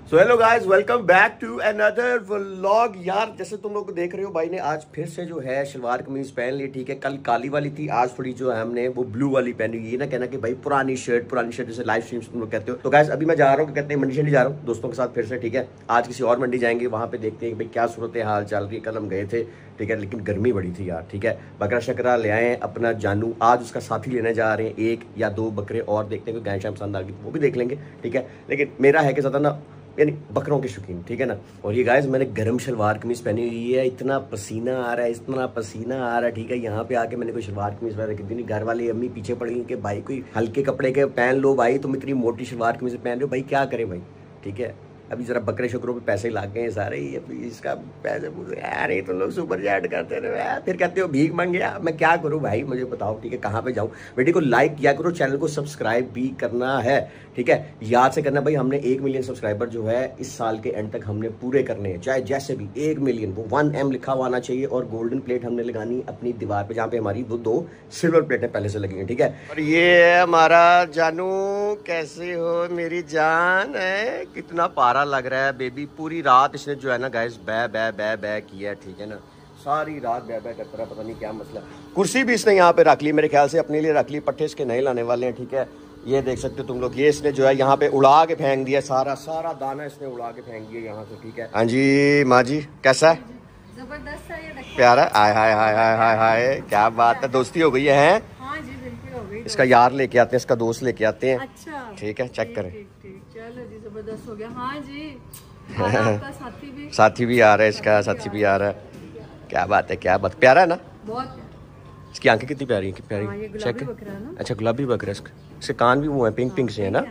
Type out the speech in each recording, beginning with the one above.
So hello guys, welcome back to another vlog. यार जैसे तुम लोग देख रहे हो, भाई ने आज फिर से जो है शलवार कमीज पहन ली। ठीक है, कल काली वाली थी, आज थोड़ी जो है हमने वो ब्लू वाली पहनी। ये ना कहना कि भाई पुरानी शर्ट जैसे लाइव स्ट्रीम्स तुम लोग कहते हो। तो गाइस अभी मैं जा रहा हूँ, कहते हैं मंडी शंडी जा रहा हूँ दोस्तों के साथ फिर से। ठीक है, आज किसी और मंडी जाएंगे, वहाँ पे देखते हैं कि भाई क्या सूरत हाल चल रही है। कल हम गए थे, ठीक है, लेकिन गर्मी बड़ी थी यार। ठीक है, बकरा शकरा ले आए अपना जानू, आज उसका साथी लेने जा रहे हैं, 1 या 2 बकरे और देखते हैं, कोई गाय शाम पसंद आ गई वो भी देख लेंगे। ठीक है, लेकिन मेरा है कि ज़्यादा ना यानी बकरों के शौकीन, ठीक है ना। और ये गाइस मैंने गर्म शलवार कमीज पहनी हुई है, इतना पसीना आ रहा है, इतना पसीना आ रहा है। ठीक है, यहाँ पे आके मैंने कोई शलवार कमीज पहन रखी थी। घर वाली अम्मी पीछे पड़ गई कि भाई कोई हल्के कपड़े के पहन लो, भाई तुम इतनी मोटी शलवार कमीज पहन रहे हो, भाई क्या करें भाई। ठीक है, अभी जरा बकरे शकरों पे पैसे लाग गए हैं सारे, इसका पैसे पूछे यार, ये तो लोग सुपर चैट करते रहे यार, फिर कहते हो भीख मांग गया। मैं क्या करूं भाई, मुझे बताओ। ठीक है, कहाँ पे जाऊं। वीडियो को लाइक किया करो, चैनल को सब्सक्राइब भी करना है। ठीक है, याद से करना भाई, हमने 1 मिलियन सब्सक्राइबर जो है इस साल के एंड तक हमने पूरे करने हैं, चाहे जैसे भी 1 मिलियन। वो 1M लिखा हुआ आना चाहिए और गोल्डन प्लेट हमने लगानी अपनी दीवार पे, जहाँ पे हमारी वो 2 सिल्वर प्लेटें पहले से लगी हैं। ठीक है, और ये है हमारा जानू, कैसे हो मेरी जान। है कितना पारा लग रहा है बेबी। पूरी रात इसने जो है ना गाइस बै बै बै बै किया है। ठीक है ना, सारी रात बै बै करता रहा, पता नहीं क्या मसला। कुर्सी भी इसने यहाँ पे रख ली, मेरे ख्याल से अपने लिए रख ली, पट्टे इसके नहीं लाने वाले हैं। ठीक है, ये देख सकते हो तुम लोग, ये इसने जो है यहाँ पे उड़ा के फेंक दिया, सारा दाना इसने उड़ा के फेंक दिया यहाँ से। ठीक है, हाँ जी माँ जी, कैसा है? जबरदस्त है, ये प्यारा। आय हाय हाय हाय हाय हाय, क्या बात है, दोस्ती हो गई है। हाँ जी, बिल्कुल हो गई। इसका यार लेके आते हैं, इसका दोस्त लेके आते हैं। अच्छा, ठीक है, चेक करें। ठीक, चलो जी, जबरदस्त हो गया। हाँ जी, आपका साथी भी आ रहा है, इसका साथी भी आ रहा है। क्या बात है, क्या बात, प्यारा है ना बहुत। इसकी आंखें कितनी प्यारी हैं, प्यारी। चेक। अच्छा, गुलाबी बकरा है इसके कान भी वो है, पिंक से है ना।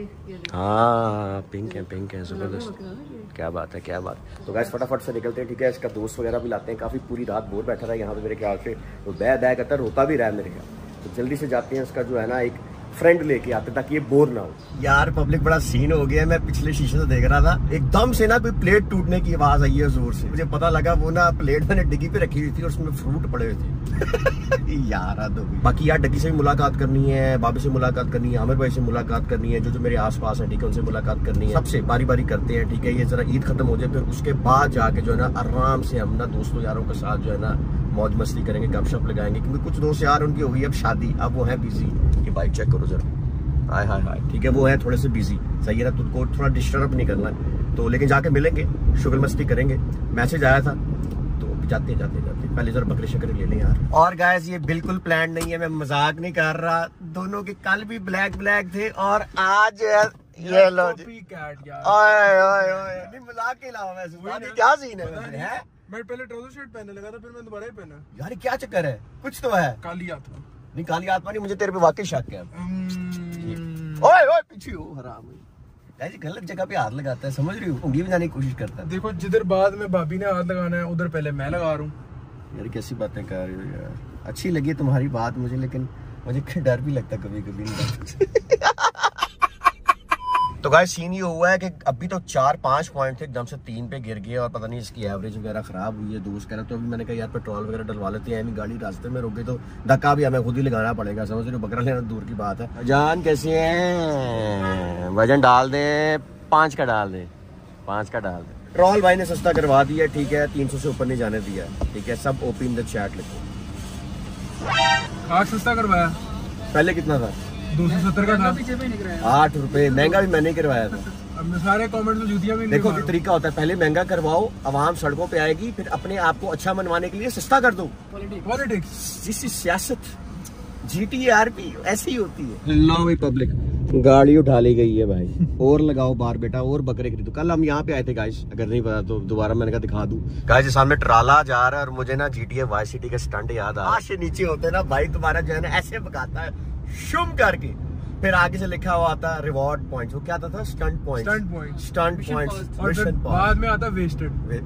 हाँ, पिंक है, जबरदस्त। क्या बात है, क्या बात। तो गाइस फटाफट से निकलते हैं। ठीक है, इसका दोस्त वगैरह भी लाते हैं, काफी पूरी रात बोर बैठा रहा है यहाँ पे मेरे ख्याल से, तो बै करता रोता भी रहा है मेरे ख्याल। तो जल्दी से जाते हैं, इसका जो है ना एक फ्रेंड लेके आते ताकि ये बोर ना हो। यार पब्लिक बड़ा सीन हो गया है, मैं पिछले शीशे से देख रहा था, एकदम से ना कोई प्लेट टूटने की आवाज आई है जोर से। मुझे पता लगा वो ना प्लेट मैंने डिग्गी पे रखी हुई थी और उसमें फ्रूट पड़े हुए थे। यार बाकी यार डग्गी से भी मुलाकात करनी है, बाबी से मुलाकात करनी है, आमिर भाई से मुलाकात करनी है, जो मेरे आसपास है, ठीक है, उनसे मुलाकात करनी है। सबसे बारी बारी करते हैं। ठीक है, ये जरा ईद खत्म हो जाए, फिर उसके बाद जाके जो है ना आराम से हम ना दोस्तों यारों के साथ जो है ना मौज मस्ती करेंगे, गपशप लगाएंगे। क्योंकि कुछ दोस्त यार उनकी हो गई अब शादी, अब वो है बिजी। ये बाइक चेक करो जरा, हाय हाय हाय। ठीक है, वो है थोड़े से बिजी, सही है ना, तुमको थोड़ा डिस्टर्ब नहीं करना है। तो लेकिन जाके मिलेंगे, शुगर मस्ती करेंगे। मैसेज आया था तो जाते पहले जरा बकरे शकरे ले लें यार। और गाइस ये बिल्कुल प्लान नहीं है, मैं मजाक नहीं कर रहा। दोनों के कल भी ब्लैक थे और आज ये लो जी। मजाक के अलावा वैसे क्या सीन है? मैं पहले ट्राउजर शर्ट पहनने लगा था, फिर मैं दोबारा ही पहना। यार क्या चक्कर है, कुछ तो है। काली आत्मा नहीं, काली आत्मा नहीं, मुझे तेरे पे वाकई शक है। ओए पीछे हो हराम, ऐसी गलत जगह पे हाथ लगाता है, समझ रही हो, उंगली में जाने की कोशिश करता है। देखो, जिधर बाद में भाभी ने हाथ लगाना है उधर पहले मैं लगा रहा हूँ। यार कैसी बातें कर रही हो यार। अच्छी लगी तुम्हारी बात मुझे, लेकिन मुझे डर भी लगता कभी। तो गाइस सीन ये हुआ है कि अभी तो 4-5 पॉइंट थे, एकदम से 3 पे गिर गए और पता नहीं इसकी एवरेज वगैरह खराब हुई है। दोस्त कह रहा, तो अभी मैंने कहा यार पेट्रोल वगैरह डलवा लेते हैं, गाड़ी रास्ते में रुक गई तो धक्का भी हमें खुद ही लगाना पड़ेगा, समझ रहे हो। बकरा लेना दूर की बात है। जान कैसी है, वजन डाल दे, 5 का डाल दे। पेट्रोल भाई ने सस्ता करवा दिया। ठीक है, 300 से ऊपर नहीं जाने दिया। ठीक है, सब ओपी इन द चैट लिखो। आज सस्ता करवाया, पहले कितना था? 270 का था, 8 रुपए महंगा भी मैंने करवाया था। अब सारे कमेंट में जूतियां भी देखो, कि तरीका होता है, पहले महंगा करवाओ, आवाम सड़कों पे आएगी, फिर अपने आप को अच्छा मनवाने के लिए सस्ता कर दो। पॉलिटिक्स, दिस इज सियासत, GTRP ऐसी ही होती है। लो भाई पब्लिक, गाड़ी उठा ली गई है भाई। और लगाओ बार बेटा, और बकरे खरीदो। कल हम यहाँ पे आए थे गाइस, अगर नहीं पता तो दोबारा मैंने कहा दिखा दूं। गाइस सामने ट्राला जा रहा है और मुझे ना GTA वाई सिटी का स्टंट याद आ रहा है। नीचे होते ना भाई, तुम्हारा जो है ना ऐसे भगाता है शुम करके, फिर आगे से लिखा हुआ आता रिवॉर्ड पॉइंट्स। वो क्या आता था? Stunt points. और फिर बाद में आता वेस्टेड।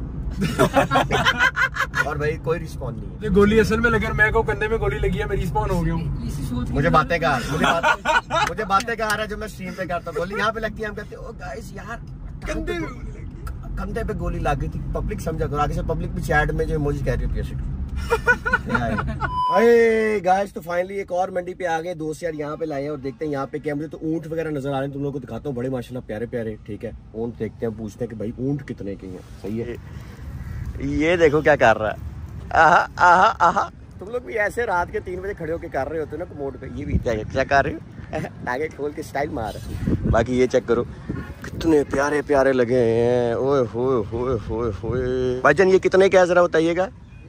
और भाई कोई रिस्पॉन्स नहीं है। ये गोली असल में लगे, मैं को कंधे में गोली लगी है, मैं रिस्पॉन्ड हो गया हूँ। मुझे बातें कहा रहा है जो मैं स्ट्रीम पे करता, गोली यहाँ पे लगती है, हम कहते ओ गाइस यार कंधे पे गोली लग गई थी। पब्लिक समझा करो, आगे से पब्लिक भी चैट में जो इमोजी कह रही है अरे गाइस तो फाइनली एक और मंडी पे आ गए, दोस्त यार यहाँ पे लाए हैं और देखते हैं यहाँ पे क्या। मुझे तो ऊंट वगैरह नजर आ रहे हैं, तुम लोगों को दिखाता हूँ, बड़े माशाल्लाह प्यारे प्यारे। ठीक है, ऊंट देखते हैं, पूछते हैं कि भाई ऊंट कितने के हैं। सही है, ये देखो क्या कर रहा है। आहा आहा आहा, तुम लोग भी ऐसे रात के 3 बजे खड़े होकर कर रहे होते ना कमोड पे, ये भी क्या कर रहे हो, आगे खोल के स्टाइल मार। बाकी ये चेक करो कितने प्यारे प्यारे लगे हैं। ओए होए होए होए होए भाईजान, ये कितने का है जरा बताइएगा?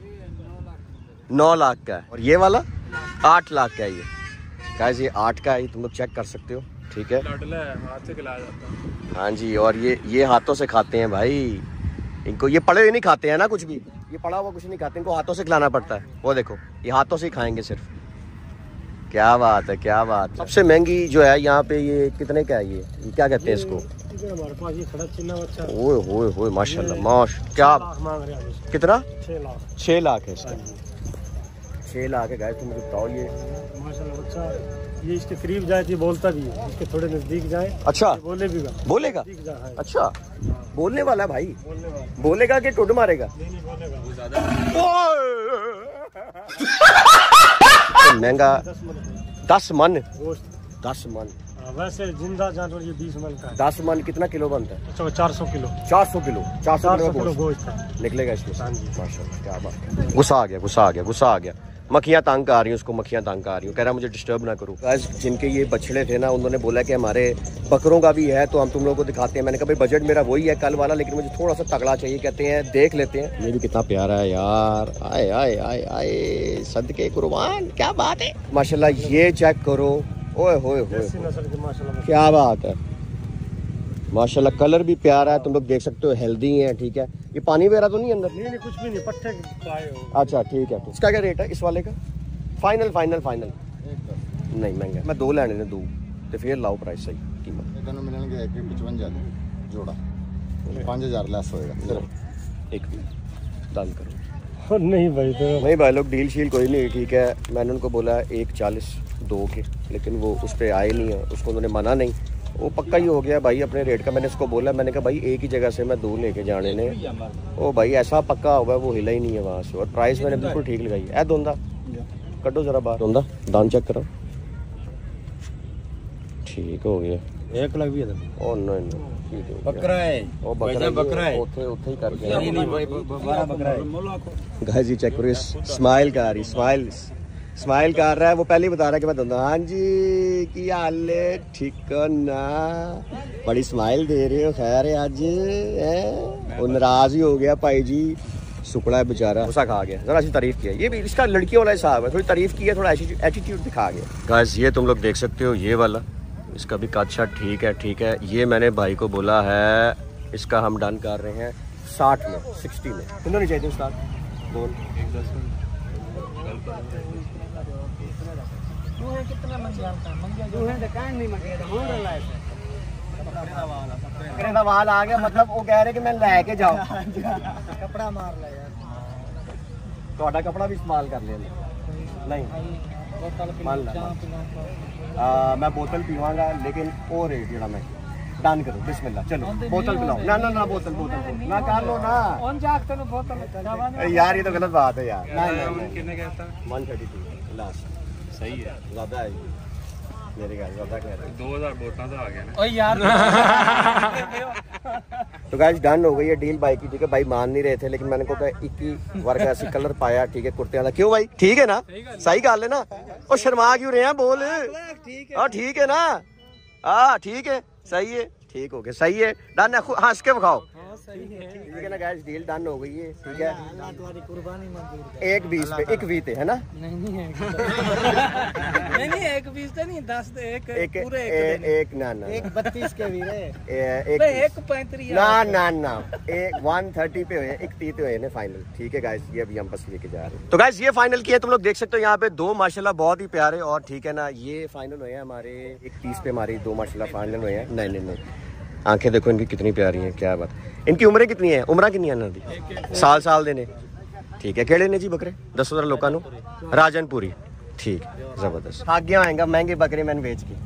9 लाख का है। और ये वाला 8 लाख का है। ये गाइस ये 8 का है, तुम लोग चेक कर सकते हो। ठीक है, हाथ से खिलाया जाता है। हाँ जी, और ये हाथों से खाते हैं भाई। इनको ये पड़े हुए नहीं खाते हैं ना कुछ भी, ये पड़ा हुआ कुछ नहीं खाते, इनको हाथों से खिलाना पड़ता है। वो देखो ये हाथों से ही खाएंगे सिर्फ। क्या बात है, क्या बात है। सबसे महंगी जो है यहाँ पे, ये कितने का है? ये क्या कहते हैं इसको? हमारे पास ये खड़ा चिन्ना बच्चा। ओए होए होए माशाल्लाह माश, क्या मांग रहे हैं? कितना? 6 लाख। 6 लाख है इसका। 6 लाख है गाइस, तुम मुझे बताओ। ये माशाल्लाह बच्चा, ये इसके करीब जाए तो बोलता भी है, इसके थोड़े नजदीक जाए अच्छा बोले भी बोलेगा। जाए। अच्छा बोलने वाला है भाई, बोलेगा कि टुड मारेगा? नहीं बोलेगा। महंगा 10 मन। गोश्त 10 मन वैसे जिंदा जानवर ये 20 मन का है। 10 मन कितना किलो बनता है? अच्छा 400 किलो। 400 किलो 400 किलो गोश्त निकलेगा इसमें। हाँ जी। माशाल्लाह क्या बात है। गुस्सा आ गया, गुस्सा आ गया, गुस्सा आ गया। मक्खियाँ तंग आ रही हैं उसको, मक्खियाँ तंग आ रही हैं, कह रहा मुझे डिस्टर्ब ना करो। गाइस जिनके ये बछड़े थे ना, उन्होंने बोला कि हमारे बकरों का भी है तो हम तुम लोगों को दिखाते हैं। मैंने कहा भाई बजट मेरा वही है कल वाला, लेकिन मुझे थोड़ा सा तगड़ा चाहिए। कहते हैं देख लेते हैं। ये भी कितना प्यारा है यार, आए आए आए आए सदके कुर्बान, क्या बात है माशाल्लाह। ये चेक करो, ओए होए होए नस्ल के माशाल्लाह। क्या बात है माशाल्लाह। कलर भी प्यारा है, तुम लोग देख सकते हो, हेल्दी है। ठीक है, ये पानी वगैरह तो नहीं अंदर? नहीं कुछ भी नहीं, पट्टे पाए हो। अच्छा ठीक है। इसका क्या रेट है इस वाले का? फाइनल फाइनल फाइनल नहीं महंगा, मैं 2 लेने ने 2 तो फिर लाओ प्राइस सही कीमत। दोनों मिलेंगे 1.55 जोड़ा, 5000 लेस होएगा। चलो एक डन करो। नहीं भाई तो नहीं भाई लोग डील शील कोई नहीं। ठीक है, मैंने उनको बोला 1.40 2 के, लेकिन वो उस पर आए नहीं है, उसको उन्होंने माना नहीं। वो पक्का ही हो गया भाई अपने रेट का। मैंने इसको बोला, मैंने कहा भाई एक ही जगह से मैं 2 लेके जाने ने, ओ भाई ऐसा पक्का होगा वो हिला ही नहीं है वहाँ से। और प्राइस मैंने बिल्कुल ठीक लगाई है। धोंदा कटो जरा बाहर, धोंदा दान चेक करो, ठीक हो गया। 1 लाख भी है। ओ नहीं ठीक है, बकरा है। ओ बकरा है, उठे ही करके नहीं भाई 12 बकरा है। गाइस जी चेक करो, स्माइल कर रही, स्माइल कर रहा है। वो पहले ही बता रहा है कि मैं धोंदा। हाँ जी की हाल है, ठीक ना? बड़ी स्माइल दे रहे हो। खैर है आज है, वो नाराज ही हो गया भाई जी, सुकड़ा है बेचारा, गुस्सा खा गया। जरा सी तारीफ किया, ये भी इसका लड़कियों वाला हिसाब है, थोड़ी तारीफ की है, थोड़ा एटीट्यूड दिखा गया। गाइस ये तुम लोग देख सकते हो, ये वाला इसका भी काचा ठीक है। ठीक है, ये मैंने भाई को बोला है, इसका हम डन कर रहे हैं 60 में 60 में। कितना नहीं चाहिए उस्ताद? बोल सवाल आ गया, मतलब वो कह रहे कि मैं लेके जाऊं कपड़ा मार ले यार, थोड़ा कपड़ा भी इस्तेमाल कर लेना। नहीं मान ला मैं बोतल पीवांगा, लेकिन वो रेट जरा मैं डन करो। बिस्मिल्लाह चलो बोतल पिलाओ। ना ना ना बोतल बोतल ना कर लो ना यार, ये तो गलत बात है यार। 132 लास्ट सही है, ज्यादा है मेरे ख्याल ज्यादा कह रहे हैं। 2000 बोतल तो आ गया ना। ओ यार तो गाइस डन हो गई है डील भाई की। ठीक है, भाई मान नहीं रहे थे, लेकिन मैंने को कहा 21 वर्ग ऐसी कलर पाया। ठीक है, कुर्ते वाला क्यों भाई? ठीक है ना, सही गल है ना? और शर्मा क्यों रहे हैं? बोल हाँ ठीक है ना? हाँ ठीक है, सही है, ठीक हो गया, सही है, डन है। हंस के दिखाओ, ठीक है ना गाइस, डील डन हो गई है। ठीक है, 1.20 पे 1.20 है ना? नहीं 1.20 तो नहीं, 10 पूरे एक ना ना 1.32 के भी रे 1.35 ना ना ना 130 पे हुए, 1.30 पे हुए ना फाइनल। ठीक है गाइस, ये अभी हम बस लेके जा रहे हैं। तो गाइस ये फाइनल किया, तुम लोग देख सकते हो यहाँ पे 2 माशाल्लाह बहुत ही प्यारे। और ठीक है ना, ये फाइनल हुए हैं हमारे 1.30 पे, हमारी 2 माशाल्लाह फाइनल हुए हैं। नहीं आंखें देखो इनकी कितनी प्यारी हैं, क्या बात। इनकी उम्रें कितनी है? उम्र कितनी है इन्हों दी? साल देने। ठीक है, केड़े ने जी बकरे? दसो जरा लोगों को। राजनपुरी, ठीक है, जबरदस्त। थक गया आएगा महंगे बकरे मैंने बेच के।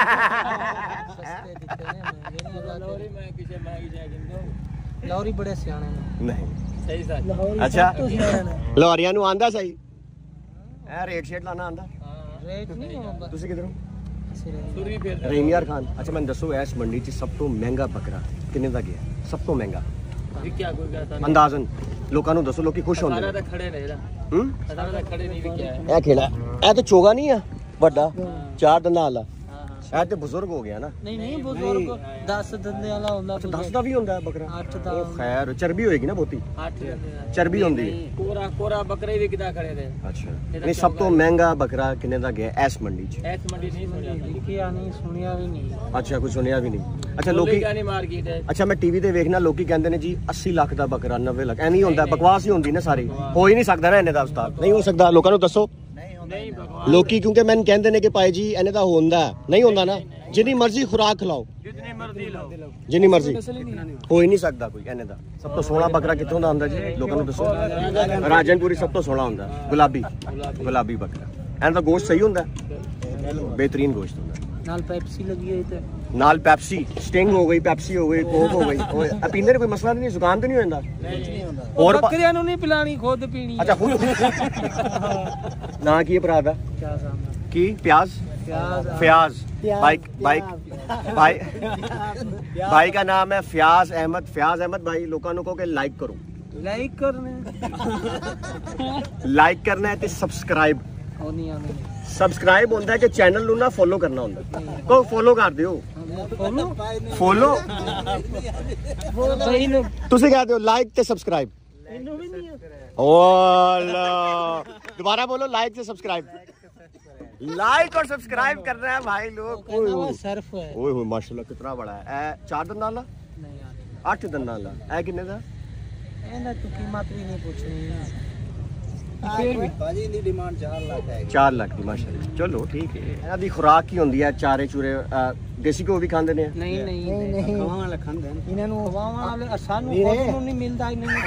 लौरी बड़े सियाने नहीं अच्छा, लाहौरिया नूं आंदा सही ਐ ਰੇਟ ਸ਼ੇਟ ਲਾਣਾ ਆਂਦਾ ਰੇਟ ਨਹੀਂ ਹੁੰਦਾ ਤੁਸੀਂ ਕਿਧਰੋਂ ਸੁਰੀ ਫਿਰ ਰਹੀਮਯਾਰ ਖਾਨ ਅੱਛਾ ਮੈਨੂੰ ਦੱਸੋ ਇਸ ਮੰਡੀ 'ਚ ਸਭ ਤੋਂ ਮਹਿੰਗਾ ਬੱਕਰਾ ਕਿੰਨੇ ਦਾ ਗਿਆ ਸਭ ਤੋਂ ਮਹਿੰਗਾ ਵਿਕਿਆ ਕੋਈ ਗਿਆ ਤਾਂ ਅੰਦਾਜ਼ਨ ਲੋਕਾਂ ਨੂੰ ਦੱਸੋ ਲੋਕੀ ਖੁਸ਼ ਹੁੰਦੇ ਸਾਰਾ ਨੇ ਤਾਂ ਖੜੇ ਨੇ ਇਹਦਾ ਹੂੰ ਸਾਰਾ ਤਾਂ ਖੜੇ ਨਹੀਂ ਵਿਕਿਆ ਇਹ ਕਿਹੜਾ ਇਹ ਤਾਂ ਚੋਗਾ ਨਹੀਂ ਆ ਵੱਡਾ 4 ਦੰਦਾਂ ਵਾਲਾ ਇਹ ਤੇ ਬਜ਼ੁਰਗ ਹੋ ਗਿਆ ਨਾ ਨਹੀਂ ਬਜ਼ੁਰਗ 10 ਦੰਦੇ ਵਾਲਾ ਹੁੰਦਾ 10 ਦਾ ਵੀ ਹੁੰਦਾ ਬੱਕਰਾ 8 ਦਾ ਉਹ ਖੈਰ ਚਰਬੀ ਹੋਏਗੀ ਨਾ ਬਹੁਤੀ 8 ਦੰਦੇ ਚਰਬੀ ਹੁੰਦੀ ਹੈ ਕੋਰਾ ਬੱਕਰੇ ਵਿਕਦਾ ਖੜੇ ਨੇ ਅੱਛਾ ਨਹੀਂ ਸਭ ਤੋਂ ਮਹਿੰਗਾ ਬੱਕਰਾ ਕਿੰਨੇ ਦਾ ਗਿਆ ਇਸ ਮੰਡੀ 'ਚ ਐਸ ਮੰਡੀ ਨਹੀਂ ਸੁਣਿਆ ਵਿਕਿਆ ਨਹੀਂ ਸੁਣਿਆ ਵੀ ਨਹੀਂ ਅੱਛਾ ਕੁਝ ਸੁਣਿਆ ਵੀ ਨਹੀਂ ਅੱਛਾ ਲੋਕੀ ਨਹੀਂ ਮਾਰਕੀਟ ਹੈ ਅੱਛਾ ਮੈਂ ਟੀਵੀ ਤੇ ਵੇਖਣਾ ਲੋਕੀ ਕਹਿੰਦੇ ਨੇ ਜੀ 80 ਲੱਖ ਦਾ ਬੱਕਰਾ 90 ਲੱਖ ਐਵੇਂ ਹੀ ਹੁੰਦਾ ਬਕਵਾਸ ਹੀ ਹੁੰਦੀ ਨਾ ਸਾਰੀ ਹੋ ਹੀ ਨਹੀਂ ਸਕਦਾ ਨਾ ਇਹਨੇ ਦਾ ਉਸਤਾਦ ਨਹੀਂ ਹੋ ਸਕਦਾ ਲੋਕਾਂ ਨੂੰ ਦੱਸੋ ਨਹੀਂ ਲੋਕੀ ਕਿਉਂਕਿ ਮੈਨੂੰ ਕਹਿੰਦੇ ਨੇ ਕਿ ਭਾਈ ਜੀ ਇਹਨੇ ਦਾ ਹੁੰਦਾ ਨਹੀਂ ਹੁੰਦਾ ਨਾ ਜਿੰਨੀ ਮਰਜ਼ੀ ਖੁਰਾਕ ਖਿਲਾਓ ਜਿੰਨੀ ਮਰਜ਼ੀ ਲਾਓ ਜਿੰਨੀ ਮਰਜ਼ੀ ਹੋ ਹੀ ਨਹੀਂ ਸਕਦਾ ਕੋਈ ਇਹਨੇ ਦਾ ਸਭ ਤੋਂ ਸੋਹਣਾ ਬੱਕਰਾ ਕਿੱਥੋਂ ਦਾ ਹੁੰਦਾ ਜੀ ਲੋਕਾਂ ਨੂੰ ਦੱਸੋ ਰਾਜਨਪੁਰੀ ਸਭ ਤੋਂ ਸੋਹਣਾ ਹੁੰਦਾ ਗੁਲਾਬੀ ਬੱਕਰਾ ਇਹਨਾਂ ਦਾ ਗੋਸ਼ਤ ਸਹੀ ਹੁੰਦਾ ਬਿਹਤਰੀਨ ਗੋਸ਼ਤ ਹੁੰਦਾ ਨਾਲ ਪੈਪਸੀ ਲੱਗੀ ਹੋਈ ਤੇ ਨਾਲ ਪੈਪਸੀ ਸਟਿੰਗ ਹੋ ਗਈ ਪੈਪਸੀ ਹੋ ਗਈ ਕੋਕ ਹੋ ਗਈ ਓਏ ਆ ਪੀਂਦੇ ਨੇ ਕੋਈ ਮਸਲਾ ਨਹੀਂ ਜ਼ੁਕਾਮ ਤੇ ਨਹੀਂ ਹੁੰਦਾ ਹੋਰ ਬੱਕਰੀਆਂ ਨੂੰ ਨਹੀਂ ਪਿਲਾਣੀ ਖੁਦ ਪੀਣੀ ਅੱਛਾ ਖੁਦ ਨਾ ਕੀ ਭਰਾ ਦਾ ਕੀ ਪਿਆਜ਼ फयाज भाई का नाम है फयाज अहमद भाई लोगों को के लाइक करो लाइक करना है ते सब्सक्राइब होता है कि चैनल नू ना फॉलो करना होता को फॉलो कर दियो फॉलो तुसी कहते हो लाइक ते सब्सक्राइब ओ दोबारा बोलो लाइक ते सब्सक्राइब लाइक और सब्सक्राइब कर रहे हैं भाई लोग सर्फ है ओए होए माशाल्लाह कितना बड़ा है ए 4 दंदां वाला नहीं 8 दंदां वाला ए किन्ने दा ਇਹਦਾ ਤੂੰ ਕੀਮਤ ਵੀ ਨਹੀਂ ਪੁੱਛਣੀ ਫਿਰ ਵੀ ਬਾਜੀ ਦੀ ਡਿਮਾਂਡ 4 ਲੱਖ ਹੈ 4 ਲੱਖ ਦੀ ਮਾਸ਼ਾਅੱਲਾ ਚਲੋ ਠੀਕ ਹੈ ਇਹਨਾਂ ਦੀ ਖੁਰਾਕ ਕੀ ਹੁੰਦੀ ਹੈ ਚਾਰੇ ਚੂਰੇ ਦੇਸੀ ਘਿਓ ਵੀ ਖਾਂਦੇ ਨੇ ਨਹੀਂ ਖਵਾਵਾਂ ਵਾਲੇ ਖਾਂਦੇ ਨੇ ਇਹਨਾਂ ਨੂੰ ਖਵਾਵਾਂ ਵਾਲੇ ਸਾਨੂੰ ਖੁਦ ਨੂੰ ਨਹੀਂ ਮਿਲਦਾ ਇਹਨਾਂ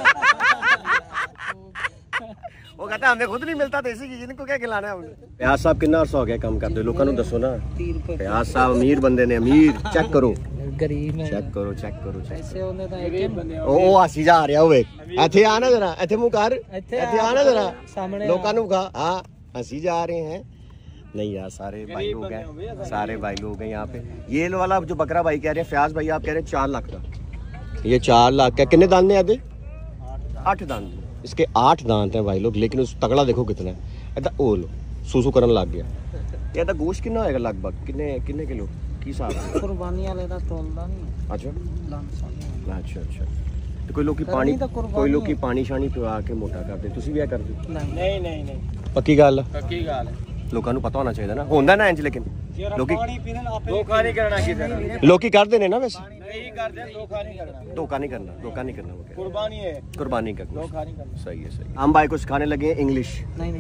वो कहता है हमें खुद नहीं मिलता देसी घी इनको क्या खिलाना है हमने प्याज साहब कितना अर्सा हो गया काम करते लोगों को दसो ना प्याज साहब अमीर बंदे ने अमीर चेक करो गरीब है चेक करो ऐसे होने दा एक बंदे ओ हसी जा रहा होवे ਇੱਥੇ ਆ ਨਾ ਜਰਾ ਇੱਥੇ ਮੂੰਹ ਕਰ ਇੱਥੇ ਆ ਨਾ ਜਰਾ सामने लोगों को कहा हां हंसी जा रहे हैं नहीं यार सारे भाई लोग हैं सारे भाई लोग हैं यहाँ पे ये वाला जो बकरा भाई कह रहे हैं फयाज भाई आप कह रहे हैं 4 लाख का ये 4 लाख का कितने दाने आधे 8 दाने इसके 8 दांत हैं भाई लोग लेकिन उस तगड़ा देखो कितना है इधर ओ लो सूसू करन लग गया ये दा गोश्त कितना होएगा लगभग कितने किलो की हिसाब है कुर्बानी वाले दा तोलदा नहीं अच्छा तो कोई लोग की पानी शानी पिवा के मोटा करते ਤੁਸੀਂ ਵੀ ਇਹ ਕਰਦੇ नहीं ਪੱਕੀ ਗੱਲ ਲੋਕਾਂ ਨੂੰ ਪਤਾ ਹੋਣਾ ਚਾਹੀਦਾ ਨਾ ਹੁੰਦਾ ਨਾ ਇੰਜ ਲੇਕਿਨ ਲੋਕੀ धोखा नहीं करना किधर ਲੋਕੀ ਕਰਦੇ ਨੇ ਨਾ ਵੈਸੇ नहीं करते धोखा नहीं करना धोखा नहीं करना वो कह रहे कुर्बानी है हैं। कुर्बानी करना धोखा नहीं करना सही है हम भाई कुछ खाने लगे हैं इंग्लिश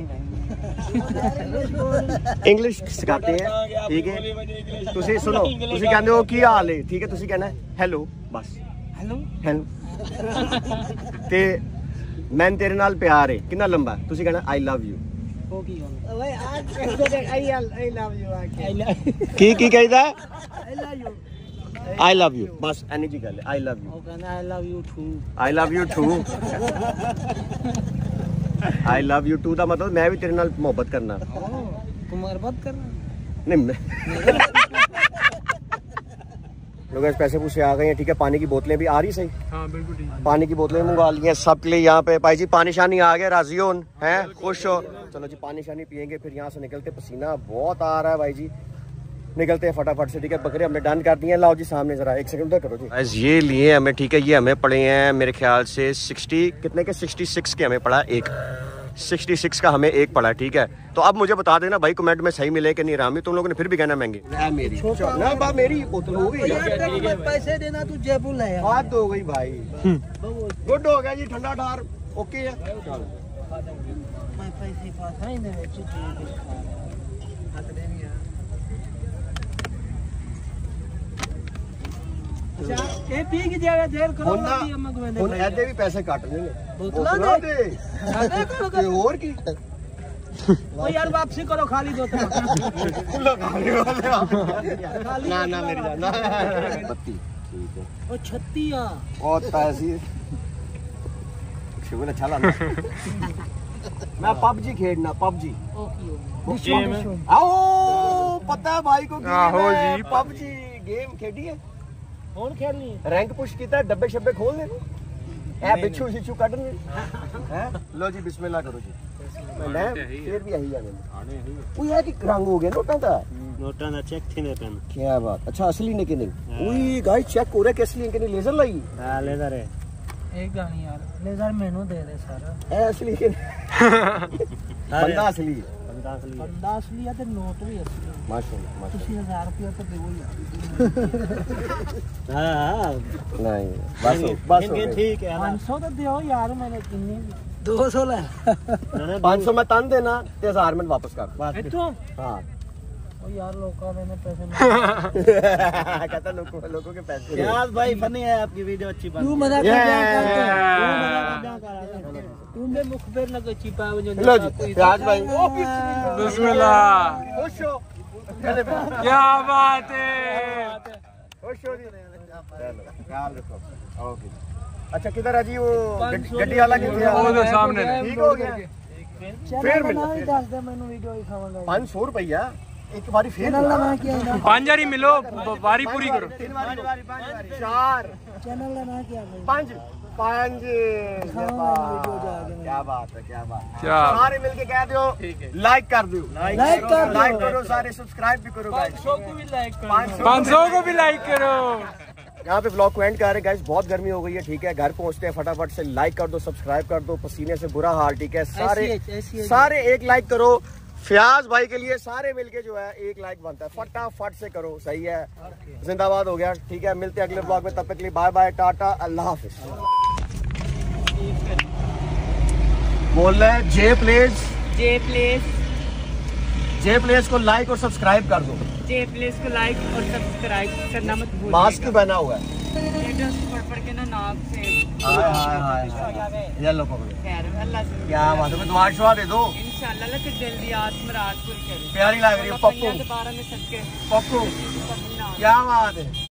इंग्लिश सिखाते हैं ठीक है ਤੁਸੀਂ ਸੁਣੋ ਤੁਸੀਂ ਕਹਿੰਦੇ ਹੋ ਕੀ ਹਾਲ ਹੈ ਠੀਕ ਹੈ ਤੁਸੀਂ ਕਹਿਣਾ ਹੈਲੋ ਬਸ ਹੈਲੋ ਤੇ ਮੈਂ ਤੇਰੇ ਨਾਲ ਪਿਆਰ ਹੈ ਕਿੰਨਾ ਲੰਬਾ ਤੁਸੀਂ ਕਹਿਣਾ ਆਈ ਲਵ ਯੂ ਉਹ ਕੀ ਹੁੰਦਾ ਓਏ ਆਈ ਲਵ ਯੂ ਕੀ ਕਹਿੰਦਾ ਆਈ ਲਵ ਯੂ ਬਸ ਐਨੀ ਜੀ ਗੱਲ ਹੈ ਆਈ ਲਵ ਯੂ ਉਹ ਕਹਿੰਦਾ I love you too I love you too I love you too ਦਾ ਮਤਲਬ ਮੈਂ ਵੀ ਤੇਰੇ ਨਾਲ ਮੁਹੱਬਤ ਕਰਨਾ ਤੂੰ ਮੁਹੱਬਤ करना नहीं लोग पैसे पूछे आ गए हैं ठीक है पानी की बोतलें भी आ रही सही हाँ बिल्कुल ठीक पानी की बोतलें मंगवा ली हैं सबके लिए यहाँ पे भाई जी पानी शानी आ गया राजी हो हैं खुश हो चलो जी पानी शानी पियेंगे फिर यहाँ से निकलते पसीना बहुत आ रहा है भाई जी निकलते हैं फटाफट से ठीक है बकरे हमने डन कर दिए हैं लाओ जी सामने जरा एक सेकंड उधर करो जी ये लिए हमें ठीक है ये हमें पड़े हैं मेरे ख्याल से 60 कितने के 66 के हमें पड़ा एक 66 का हमें एक पड़ा ठीक है तो अब मुझे बता देना भाई कमेंट में सही मिले कि नहीं रामी तुम लोगों ने फिर भी कहना महंगे मेरी बोतल हो गई पैसे देना तू जयपुर ले बात हो गई भाई गुड हो गया जी ठंडा ठार ओके है पैसे पास है ना ਇਹ ਪੀ ਕੇ ਜਾਇਆ ਜ਼ਹਿਰ ਕਰੋ ਹੁਣ ਇਹਦੇ ਵੀ ਪੈਸੇ ਕੱਟਨੇ ਨੇ ਬੋਤਲਾਂ ਦੇ ਸਾਡੇ ਕੋਲ ਤੇ ਹੋਰ ਕੀ ਉਹ ਯਾਰ ਵਾਪਸੀ ਕਰੋ ਖਾਲੀ ਬੋਤਲ ਨਾ ਮੇਰੀ ਜਾਨ ਨਾ 32 ਠੀਕ ਹੈ ਉਹ 36 ਆ ਬਹੁਤ ਪੈਸੇ ਸ਼ੁਗਰ अच्छा लाना मैं पबजी खेलना पबजी ओके आओ पता है भाई को आहो जी। पबजी गेम खेडी है कौन खेलनी है रैंक पुश किया डब्बे शब्बे खोल दे ए बिच्छू शिच्छू कट हैं लो जी बिस्मिल्लाह करो जी मैं फिर भी यही जाने वो यार कि रंग हो गया नोटा दा नोटा दा चेक थी ने पेन क्या बात अच्छा असली ने कि नहीं ओए गाइस चेक हो रहा है कि असली है कि नहीं लेजर लाई हां लेजर है एक गानी यार लेजर मेनू दे दे सारा ए असली के बंदा असली है बंदा असली है ते नोट भी असली माशाल्लाह तुसी 1000 रुपया तो देवो यार हां नहीं बस ठीक है 500 तो दियो यार मैंने कितनी 200 ले 500 मैं तन देना ते 1000 में वापस कर बात तो हां ओ यार लोका मैंने पैसे नहीं कहता लोगों के पैसे यार भाई फनी है आपकी वीडियो अच्छी बात तू मजाक कर तू में मुखबिर ना कोई छिपा है जो लो जी राज भाई बिस्मिल्लाह खुश हो क्या बात है खुश हो जी चलो ख्याल रखो ओके अच्छा किधर है जी वो गड्डी वाला किधर है वो तो सामने ने। ठीक हो गया फिर मिल दस दे मैंने वीडियो दिखाऊंगा 500 रुपया एक बारी फिर चैनल का नाम क्या है 5000 मिलो बारी पूरी करो 4 चैनल का नाम क्या है 5 क्या बात है क्या सारे मिलके कह दो लाइक कर दो लाइक करो सारे सब्सक्राइब भी करो 500 को भी लाइक करो 500 को भी लाइक करो। यहाँ पे व्लॉग को एंड कर रहे हैं गाइस बहुत गर्मी हो गई है ठीक है घर पहुंचते हैं फटाफट से लाइक कर दो सब्सक्राइब कर दो पसीने से बुरा हाल ठीक है सारे एक लाइक करो फयाज भाई के लिए सारे मिलके जो है एक लाइक बनता है फटाफट से करो सही है जिंदाबाद हो गया ठीक है मिलते हैं अगले व्लॉग में तब तक के लिए बाय बाय टाटा अल्लाह हाफिज बोल रहे हैं जे प्लेस को लाइक और सब्सक्राइब कर दो जे प्लीज को लाइक और सब्सक्राइब करना मत भूलिए मास्क पहना हुआ है पढ़ के ना नाम से ये लो पकड़ो खैर अल्लाह से क्या बात है दुआ शुआ दे दो इंशाल्लाह अल्लाह से जल्दी आत्मराज पूरी करे प्यारी लग रही है पप्पू दोबारा में सदके पप्पू क्या बात है।